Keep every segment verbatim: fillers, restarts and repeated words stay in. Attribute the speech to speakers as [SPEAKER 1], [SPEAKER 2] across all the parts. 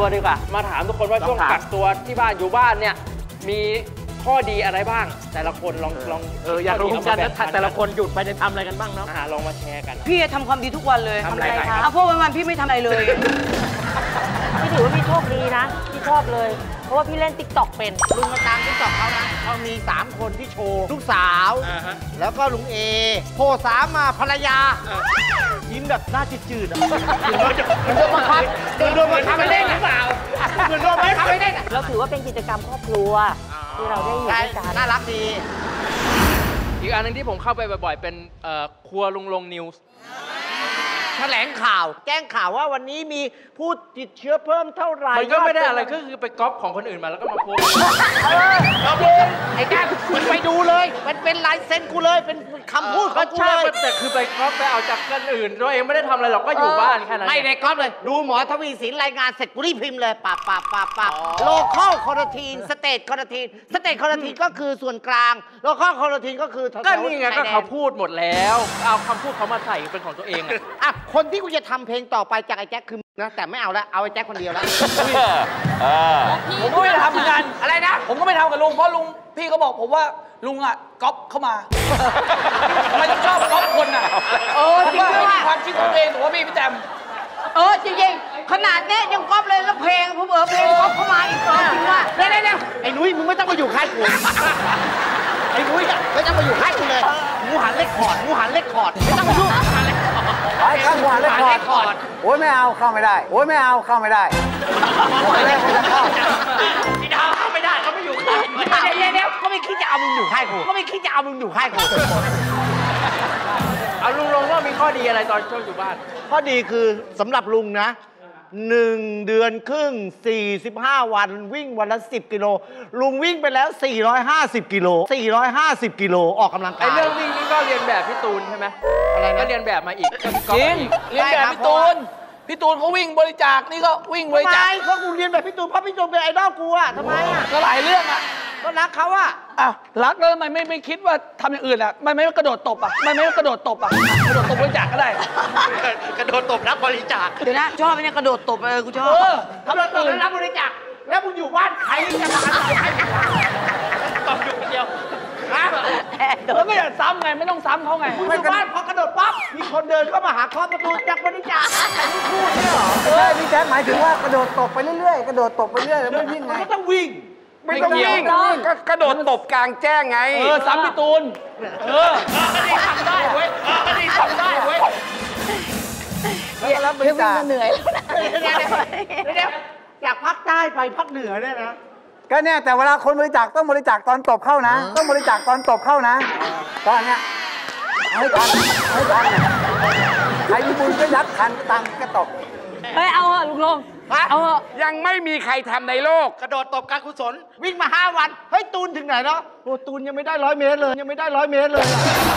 [SPEAKER 1] ตัวดีกว่ามาถามทุกคนว่าช่วงกักตัวที่บ้านอยู่บ้านเนี่ยมีข้อดีอะไรบ้างแต่ละคนลองลองเอออยากรู้กันนะแต่ละคนหยุดไปจะทำอะไรกันบ้างเนาะลองมาแชร์กัน
[SPEAKER 2] พี่ทำความดีทุกวันเลย
[SPEAKER 1] ทำอะไรครับ
[SPEAKER 2] เพราะวันๆพี่ไม่ทำอะไรเลย
[SPEAKER 3] พี่ถือว่าพี่โชคดีนะพี่ชอบเลยเพราะว่าพี่เล่นติ๊กต็อกเป็น
[SPEAKER 4] ลุงมาตามติ๊กต็อกเขานะเขามีสามคนที่โชว์ลูกสาวแล้วก็ลุงเอโพสามมาภรรยายิ้มแบบหน้าจืดๆอ่ะมันโดนบังคับมันโดนบังคับไม่ได้หรือเปล่ามันโดนบังคับไม่ได้
[SPEAKER 3] เราถือว่าเป็นกิจกรรมครอบครัวที่เราได้อยู่ด้วยกัน
[SPEAKER 4] น่ารักดี
[SPEAKER 1] อีกอันนึงที่ผมเข้าไปบ่อยๆเป็นครัวลุงลงนิวส์
[SPEAKER 4] แถลงข่าวแจ้งข่าวว่าวันนี้มีผู้ติดเชื้อเพิ่มเท่าไหร่
[SPEAKER 1] มันก็ไม่ได้อะไรก็คือไปก๊อปของคนอื่นมาแล้วก็มาโพส
[SPEAKER 4] ไอ้แจ๊คมันไปดูเลยมันเป็นลายเซ็นกูเลยเป็นคำพูดของกูเลย
[SPEAKER 1] แต่คือไปก๊อปไปเอาจากคนอื่นตัวเองไม่ได้ทำอะไรหรอกก็อยู่บ้านแค่นั้น
[SPEAKER 4] ไม่ได้ก๊อปเลยดูหมอทวีสินรายงานเสร็จกูรีบพิมพ์เลยปับปับปับปับโลคอลคอร์ทีนสเตทคอร์ทีนสเตทคอร์ทีนก็คือส่วนกลางโลคอลคอร์ทีนก็คือ
[SPEAKER 1] ก็นี่ไงก็เขาพูดหมดแล้วเอาคำพูดเขามาใส่เป็นของตัวเอง
[SPEAKER 4] อ่ะคนที่กูจะทำเพลงต่อไปจากไอ้แจ็คคือนะแต่ไม่เอาแล้วเอาไอ้แจ็คคนเดียวแล้ว
[SPEAKER 5] ผมก็ไม่ทำเหมือนกัน
[SPEAKER 4] อะไรนะ
[SPEAKER 5] ผมก็ไม่ทำกับลุงเพราะลุงพี่ก็บอกผมว่าลุงอ่ะก๊อปเข้ามาทำไมต้องชอบก๊อปคนอ่ะ
[SPEAKER 4] เออจริงด้วย
[SPEAKER 5] ความคิดของตัวเองถือว่าพี่พี่แจม
[SPEAKER 4] เออจริงๆขนาดนี้ยังก๊อปเลยแล้วเพลงผมเออเพลงก๊อปเข้ามาอีกตัวจริงว่าเดี๋ยวเดี๋ยวไอ้นุ้ยมึงไม่ต้องมาอยู่ค่ายกูไอ้นุ้ยไม่ต้องมาอยู่ค่ายกูเลยงูหันเล็กคอร์ดงูหันเล็กคอร์ดไม่ต้องมายุ่งงูหันเล็กคอร์ด
[SPEAKER 6] ไอ้ข้างงูหันเล็กคอร์ดโอ้ยไม่เอาเข้าไม่ได้โอ้ยไม่เอาเข้าไม่ได้
[SPEAKER 4] พี่ดาวเข้าไม่ได้เขาไม่อยู่ค่ายเดี๋ยวเดี๋ยวก็ไม่คิดจะเอามึงอยู่ค่ายกูก็ไม่คิดจะเอามึงอยู่ค่ายกู
[SPEAKER 1] เอาลุงลงว่ามีข้อดีอะไรตอนช่วงอยู่บ้าน
[SPEAKER 4] ข้อดีคือสำหรับลุงนะหนึ่งเดือนครึ่งสี่สิบห้าวันวิ่งวันละสิบกิโลลุงวิ่งไปแล้วสี่ร้อยห้าสิบกิโลสี่ร้อยห้าสิบกิโลออกกำลังกาย
[SPEAKER 1] ไอ้เรื่องวิ่งนี่ก็เรียนแบบพี่ตูนใช่ไหม
[SPEAKER 4] อะไรนะ
[SPEAKER 1] ก็เรียนแบบมาอีก
[SPEAKER 5] จริงเรียนแบบพี่ตูนพี่ตูนเขาวิ่งบริจาคนี่ก็วิ่งบริจาค
[SPEAKER 4] ทำไมก็กูเรียนแบบพี่ตูนเพราะพี่ตูนเป็นไอดอลกูอะทำไมอะ
[SPEAKER 5] ก็หลายเรื่องอะ
[SPEAKER 4] ก็รักเขาอะ
[SPEAKER 5] อ้าวรักแล้วทำไมไม่ไม่คิดว่าทำอย่างอื่นอะไม่ไม่กระโดดตบอะไม่ไม่กระโดดตบอะกระโดดตบบริจาคก็ได้
[SPEAKER 4] กระโดดตบรับบริจาค
[SPEAKER 2] เดี๋ยวนะชอบไหมเนี่ยกระโดดตบเออกูชอบ
[SPEAKER 4] กระโดดตบรับบริจาคแล้วมึงอยู่บ้านใครจะมาตบอยู่คนเดียว
[SPEAKER 5] แล้วไม่อยากซ้ำไงไม่ต้องซ้ำเขาไง
[SPEAKER 4] ไม่บ้านพอกระโดดปั๊บมีคนเดินเข้ามาหาเคาะประตูจากบริจาคแต่ไม่พูดไม่หรอ
[SPEAKER 6] ใช่พี่แจ๊คหมายถึงว่ากระโดดตบไปเรื่อยๆกระโดดตบไปเรื่อยแล้วไม่วิ่งไง
[SPEAKER 4] ก็ต้องวิ่ง
[SPEAKER 6] ไม่ต้องวิ่งก็กระโดดตบกลางแจ้งไง
[SPEAKER 5] เออซ้ำพี่ตูนเออ
[SPEAKER 4] นี่ทำได้เว้ยนี่ทำได้เว้ย
[SPEAKER 6] แล้วรับบริจาค
[SPEAKER 2] เหนื่อยแล้วนะ
[SPEAKER 4] เดี๋ยวอยากพักใต้ไปพักเหนือเนี่ยนะ
[SPEAKER 6] ก็เนี่ยแต่เวลาคนบริจาคต้องบริจาคตอนตบเข้านะต้องบริจาคตอนตบเข้านะตอนเนี้ยให้ทันให้ทันใครมีบุญก็ยัดทันตังก็ตบ
[SPEAKER 2] เฮ้ยเอาอะลุงลงเอา
[SPEAKER 6] ยังไม่มีใครทำในโลก
[SPEAKER 4] กระโดดตบการกุศลวิ่งมาห้าวันเฮ้ยตูนถึงไหนแล้วโอ้ตูนยังไม่ได้ร้อยเมตรเลยยังไม่ได้ร้อยเมตรเลย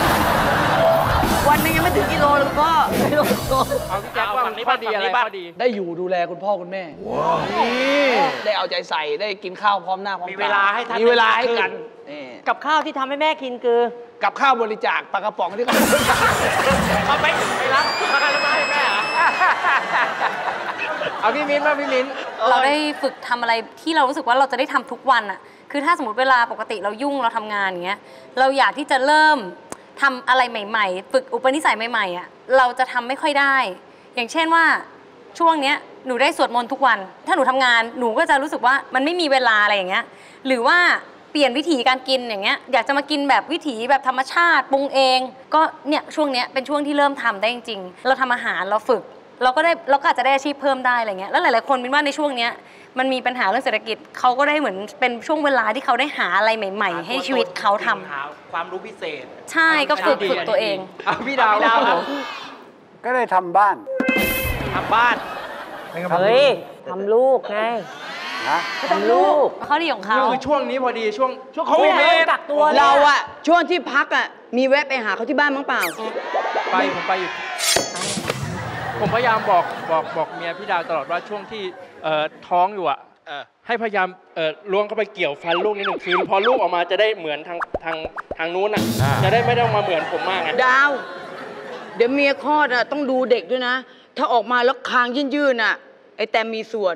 [SPEAKER 2] วันนึงยังไม่ถึงกิโลเลยพ่อ
[SPEAKER 1] เอาพี่แจ๊คว่าข้อดีอะไรบ้าง
[SPEAKER 5] ได้อยู่ดูแลคุณพ่อคุณแม่ได้เอาใจใส่ได้กินข้าวพร้อมหน้าพร้อมตามีเวลาให้ท่านมีเวลาให้กัน
[SPEAKER 3] กับข้าวที่ทำให้แม่กินคือ
[SPEAKER 5] กับข้าวบริจาคปลากระป๋องที่เขา
[SPEAKER 1] เอาไปไปรับมาแล้วมาให้แม่เอาพี่มิ้นมาพี่มิ้น
[SPEAKER 3] เราได้ฝึกทำอะไรที่เรารู้สึกว่าเราจะได้ทำทุกวันอะคือถ้าสมมติเวลาปกติเรายุ่งเราทำงานอย่างเงี้ยเราอยากที่จะเริ่มทำอะไรใหม่ๆฝึกอุปนิสัยใหม่ๆอะเราจะทำไม่ค่อยได้อย่างเช่นว่าช่วงเนี้ยหนูได้สวดมนต์ทุกวันถ้าหนูทำงานหนูก็จะรู้สึกว่ามันไม่มีเวลาอะไรอย่างเงี้ยหรือว่าเปลี่ยนวิถีการกินอย่างเงี้ยอยากจะมากินแบบวิถีแบบธรรมชาติปรุงเองก็เนี่ยช่วงเนี้ยเป็นช่วงที่เริ่มทำได้จริงๆเราทำอาหารเราฝึกเราก็ได้เราก็อาจจะได้อาชีพเพิ่มได้อะไรเงี้ยแล้วหลายๆคนมินว่าในช่วงเนี้ยมันมีปัญหาเรื่องเศรษฐกิจเขาก็ได้เหมือนเป็นช่วงเวลาที่เขาได้หาอะไรใหม่ๆให้ชีวิตเขาท
[SPEAKER 1] ำความรู้พิเศษ
[SPEAKER 3] ใช่ก็ฝึกฝึกตัวเอง
[SPEAKER 1] พี่ดาวพี่ดาว
[SPEAKER 6] ก็ได้ทำบ้าน
[SPEAKER 1] ทำบ้าน
[SPEAKER 3] เฮ้ยทำลูกไงทำลูกเขาดีของเขา
[SPEAKER 1] คือช่วงนี้พอดีช่วง
[SPEAKER 2] ช่วงโควิดกักตัวเราอะช่วงที่พักอะมีแวะไปหาเขาที่บ้านมั้งเปล่า
[SPEAKER 1] ไปผมไปอยู่ผมพยายามบอกบอกบอกเมียพี่ดาวตลอดว่าช่วงที่ท้องอยู่อ่ะให้พยายามล้วงเข้าไปเกี่ยวฟันลูกนิดหนึ่งคือพอลูกออกมาจะได้เหมือนทางทางทางนู้นอ่ะจะได้ไม่ต้องมาเหมือนผมมากไง
[SPEAKER 2] ดาวเดี๋ยวเมียคลอดอ่ะต้องดูเด็กด้วยนะถ้าออกมาแล้วคางยื่นๆอ่ะไอ้แต่มีส่วน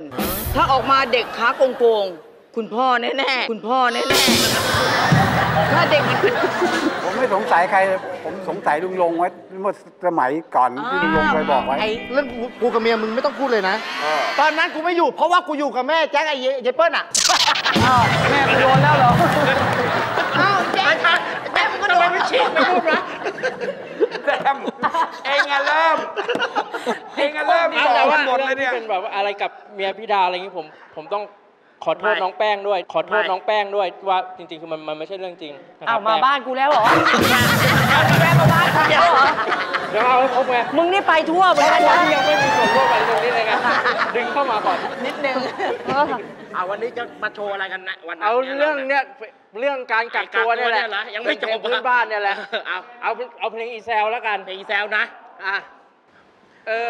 [SPEAKER 2] ถ้าออกมาเด็กขาโกงๆคุณพ่อแน่ๆคุณพ่อแน่ๆถ้าเด็กมัน
[SPEAKER 6] ผมไม่สงสัยใครผมสงสัยลุงลงไว้เมื่อสมัยก่อนที่ลุงลงเคยบอกไว้
[SPEAKER 4] ไอ้เรื่องกูกับเมียมึงไม่ต้องพูดเลยนะตอนนั้นกูไม่อยู่เพราะว่ากูอยู่กับแม่แจ็คไอ้เยเปิ้ลอ่ะ
[SPEAKER 2] แม่ไปโดนแล้วเหรอ
[SPEAKER 4] อ้าวแจ็คแม่มึงก็โดนไม่ฉีกไม่พูดนะ
[SPEAKER 1] แซมเองอะเริ่มเองอะเริ่มแต่ว่าหมดเลยเนี่ยเป็นแบบอะไรกับเมียพี่ดาอะไรอย่างนี้ผมผมต้องขอโทษน้องแป้งด้วย ขอโทษน้องแป้งด้วยว่าจริงๆคือมันมันไม่ใช่เรื่องจริง
[SPEAKER 2] เอามาบ้านกูแล้วเหรอแม่มาบ้านกูแล้วเหรอ
[SPEAKER 1] เดี๋ยวเอาให้ครบไง
[SPEAKER 2] มึงนี่ไปทั่วเหมือนกันนะ
[SPEAKER 1] ยังไม่มีส่วนร่วมอะไรตรงนี้เลยไงดึงเข้ามาก่อน
[SPEAKER 2] นิดนึง
[SPEAKER 4] เอาวันนี้จะมาโชว์อะไรกันนะวันนั้น
[SPEAKER 1] เอาเรื่องเนี้ยเรื่องการกักตัวเนี่ยแหละ
[SPEAKER 4] ยังไม่จบ
[SPEAKER 1] พื้นบ้านเนี่ยแหละ
[SPEAKER 4] เอา
[SPEAKER 1] เอาเอาเพลงอีแซลแล้วกัน
[SPEAKER 4] เพลงอีแซวนะ
[SPEAKER 1] อ่ะเอ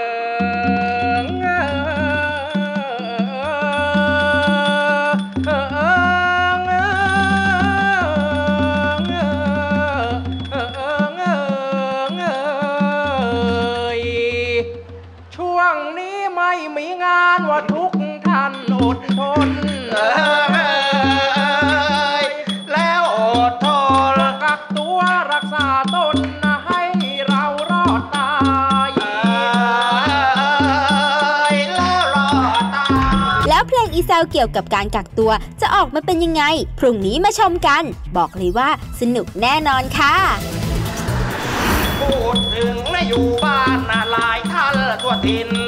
[SPEAKER 1] อช่วงนี้ไม่มีงานว่าทุกท่านอดทนแล้วอดทนกักตัวรักษาตนให้เรารอดตายแล้วรอดตาย
[SPEAKER 7] แล้วเพลงอีแซวเกี่ยวกับการกักตัวจะออกมาเป็นยังไงพรุ่งนี้มาชมกันบอกเลยว่าสนุกแน่นอนค่ะ
[SPEAKER 1] พูดถึงนะอยู่บ้านนะหลายท่านทั่วถิ่น